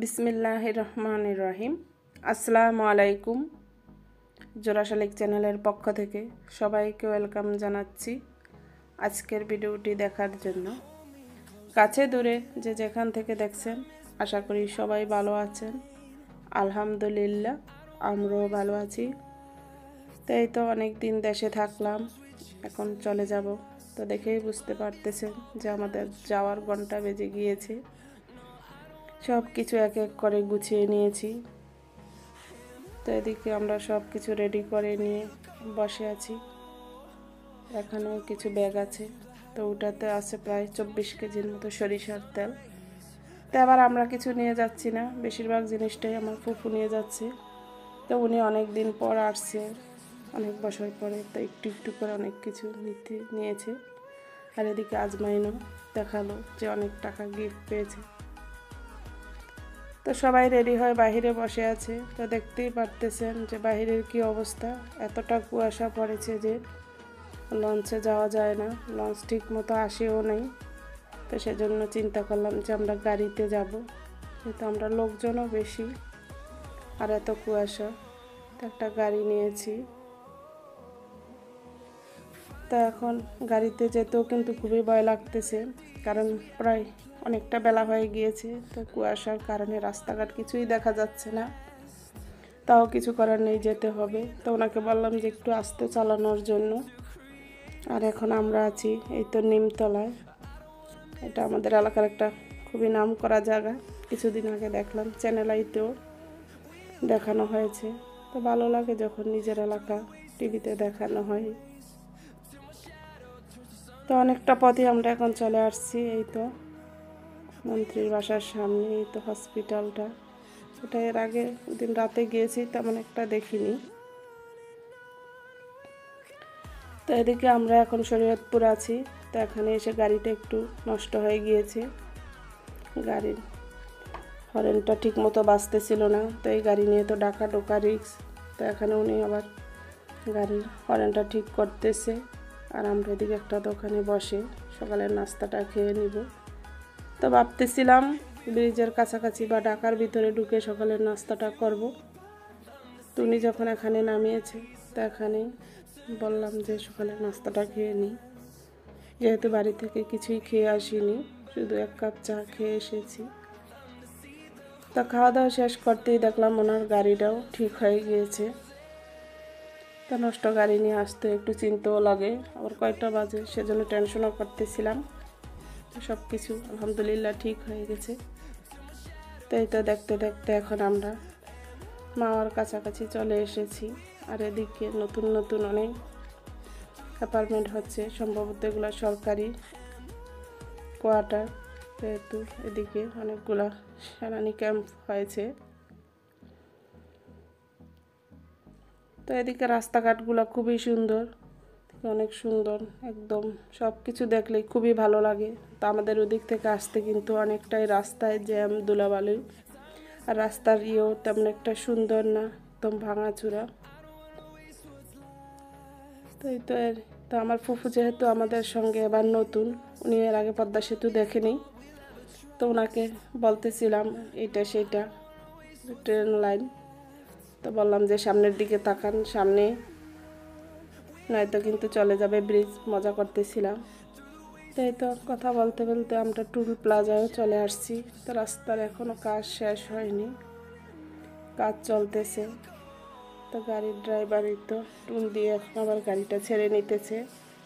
বিসমিল্লাহির রহমানির রহিম। আসসালামু আলাইকুম। জোড়া শালিক চ্যানেলের পক্ষ থেকে সবাইকে ওয়েলকাম জানাচ্ছি আজকের ভিডিওটি দেখার জন্য। কাছে দূরে যে যেখান থেকে দেখছেন আশা করি সবাই ভালো আছেন। আলহামদুলিল্লাহ আমরাও ভালো আছি। তো এই তো অনেক দিন দেশে থাকলাম, এখন চলে যাব। তো দেখেই বুঝতে পারতেছেন যে আমাদের যাওয়ার ঘন্টা বেজে গিয়েছে। সব কিছু এক এক করে গুছিয়ে নিয়েছি। তো এদিকে আমরা সব কিছু রেডি করে নিয়ে বসে আছি। এখানেও কিছু ব্যাগ আছে, তো ওটাতে আছে প্রায় 24 কেজির মতো সরিষার তেল। তো আবার আমরা কিছু নিয়ে যাচ্ছি না, বেশিরভাগ জিনিসটাই আমার ফুফু নিয়ে যাচ্ছে। তো উনি অনেক দিন পর আসছে, অনেক বছর পরে, তো একটু একটু করে অনেক কিছু নিয়েছে। আর এদিকে আজমাইনও দেখালো যে অনেক টাকা গিফট পেয়েছে। তো সবাই রেডি হয়ে বাহিরে বসে আছে। তো দেখতেই পারতেছেন যে বাহিরের কি অবস্থা, এতটা কুয়াশা পড়েছে যে লঞ্চে যাওয়া যায় না, লঞ্চ ঠিক মতো আসেও নেই। তো সেজন্য চিন্তা করলাম যে আমরা গাড়িতে যাব, কিন্তু আমরা লোকজনও বেশি আর এত কুয়াশা। তো একটা গাড়ি নিয়েছি। তো এখন গাড়িতে যেতেও কিন্তু খুবই ভয় লাগতেছে, কারণ প্রায় অনেকটা বেলা হয়ে গিয়েছে। তো কুয়াশার কারণে রাস্তাঘাট কিছুই দেখা যাচ্ছে না, তাও কিছু করার নেই, যেতে হবে। তো ওনাকে বললাম যে একটু আস্তে চালানোর জন্য। আর এখন আমরা আছি এই তো নিমতলায়। এটা আমাদের এলাকার একটা খুবই নাম করা জায়গা। কিছুদিন আগে দেখলাম চ্যানেল আইতেও দেখানো হয়েছে। তো ভালো লাগে যখন নিজের এলাকা টিভিতে দেখানো হয়। তো অনেকটা পথে আমরা এখন চলে আসছি। এই তো মন্ত্রীর বাসার সামনে, এই তো হসপিটালটা। এটা এর আগে দিন রাতে গিয়েছি, তেমন একটা দেখিনি। তো এদিকে আমরা এখন শরীয়তপুর আছি। তো এখানে এসে গাড়িটা একটু নষ্ট হয়ে গিয়েছে, গাড়ির হরেনটা ঠিক মতো বাজতেছিল না। তো এই গাড়ি নিয়ে তো ঢাকা ঢোকা রিক্স। তো এখানে উনি আবার গাড়ির হরেনটা ঠিক করতেছে। আর আমরা এদিকে একটা দোকানে বসে সকালের নাস্তাটা খেয়ে নিব। তো ভাবতেছিলাম ব্রিজের কাছাকাছি বা ঢাকার ভিতরে ঢুকে সকালের নাস্তাটা করব। তো উনি যখন এখানে নামিয়েছে, তো এখানে বললাম যে সকালের নাস্তাটা খেয়ে নিই, যেহেতু বাড়ি থেকে কিছুই খেয়ে আসিনি, শুধু 1 কাপ চা খেয়ে এসেছি। তা খাওয়া দাওয়া শেষ করতেই দেখলাম ওনার গাড়িটাও ঠিক হয়ে গিয়েছে। তা নষ্ট গাড়ি নিয়ে আসতে একটু চিন্তাও লাগে, আবার কয়টা বাজে সেজন্য টেনশনও করতেছিলাম। তো সব কিছু আলহামদুলিল্লাহ ঠিক হয়ে গেছে। তো এই তো দেখতে দেখতে এখন আমরা মাওয়ার কাছাকাছি চলে এসেছি। আর এদিকে নতুন নতুন অনেক অ্যাপার্টমেন্ট হচ্ছে, সম্ভবত এগুলো সরকারি কোয়ার্টার। যেহেতু এদিকে অনেকগুলা সেনানি ক্যাম্প হয়েছে। তো এদিকে রাস্তাঘাটগুলো খুবই সুন্দর, অনেক সুন্দর, একদম সব কিছু দেখলেই খুবই ভালো লাগে। তো আমাদের ওদিক থেকে আসতে কিন্তু অনেকটাই রাস্তায় জ্যাম, ধুলাবালি, আর রাস্তার ইয়েও তেমন একটা সুন্দর না, একদম ভাঙাচুরা। তো এই তো তো আমার ফুফু যেহেতু আমাদের সঙ্গে এবার নতুন, উনি এর আগে পদ্মা সেতু দেখেনি। তো ওনাকে বলতেছিলাম এইটা সেইটা ট্রেন লাইন। তো বললাম যে সামনের দিকে তাকান, সামনে নয়তো কিন্তু চলে যাবে ব্রিজ। মজা করতেছিলাম। তো এই তো কথা বলতে বলতে আমরা টুল প্লাজায় চলে আসছি। তো রাস্তার এখনও কাজ শেষ হয়নি, কাজ চলতেছে। তো গাড়ির ড্রাইভারই তো টুল দিয়ে এখন আবার গাড়িটা ছেড়ে নিতেছে।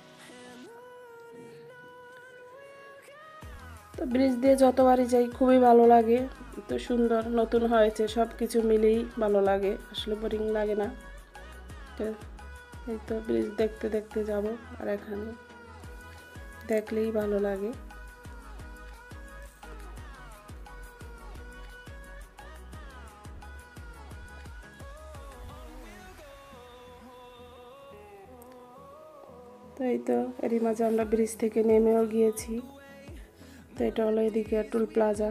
তো ব্রিজ দিয়ে যতবারই যাই খুবই ভালো লাগে, তো সুন্দর, নতুন হয়েছে, সব কিছু মিলেই ভালো লাগে, আসলে বোরিং লাগে না। তো এই তো ব্রিজ দেখতে দেখতে যাব, আর এখানে দেখলেই ভালো লাগে। তো এই তো এরই মাঝে আমরা ব্রিজ থেকে নেমেও গিয়েছি। তো এটা হলো এদিকে টুল প্লাজা।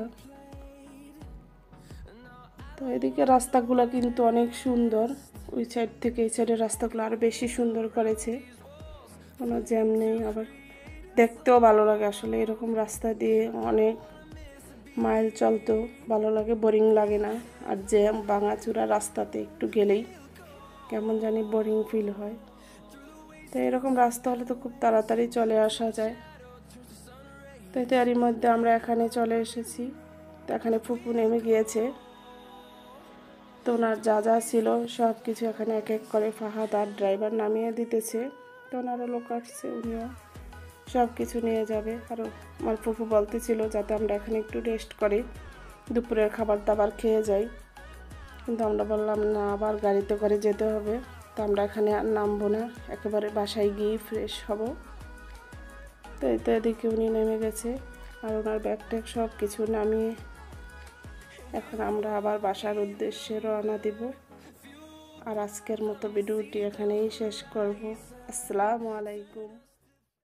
তো এদিকে রাস্তাগুলো কিন্তু অনেক সুন্দর, ওই সাইড থেকে এই সাইডের রাস্তাগুলো আরও বেশি সুন্দর করেছে, কোনো জ্যাম নেই, আবার দেখতেও ভালো লাগে। আসলে এরকম রাস্তা দিয়ে অনেক মাইল চলতেও ভালো লাগে, বোরিং লাগে না। আর জ্যাম ভাঙাচুরা রাস্তাতে একটু গেলেই কেমন জানি বোরিং ফিল হয়। তো এরকম রাস্তা হলে তো খুব তাড়াতাড়ি চলে আসা যায়। তো এরই মধ্যে আমরা এখানে চলে এসেছি। তো এখানে ফুপু নেমে গিয়েছে। তো ওনার যা যা ছিল সব কিছু এখানে এক এক করে ফাহাদ আর ড্রাইভার নামিয়ে দিতেছে। তো ওনারও লোক আসছে, উনিও সব কিছু নিয়ে যাবে। আর আমার ফুপু বলতেছিল যাতে আমরা এখানে একটু রেস্ট করি, দুপুরের খাবার দাবার খেয়ে যাই। কিন্তু আমরা বললাম না, আবার গাড়িতে করে যেতে হবে। তো আমরা এখানে আর নামবো না, একেবারে বাসায় গিয়ে ফ্রেশ হব। তো এদিকে উনি নেমে গেছে আর ওনার ব্যাগ ট্যাগ সব কিছু নামিয়ে এখন আমরা আবার বাসার উদ্দেশ্যে রওনা দিব। আর আজকের মতো ভিডিওটি এখানেই শেষ করব। আসসালামু আলাইকুম।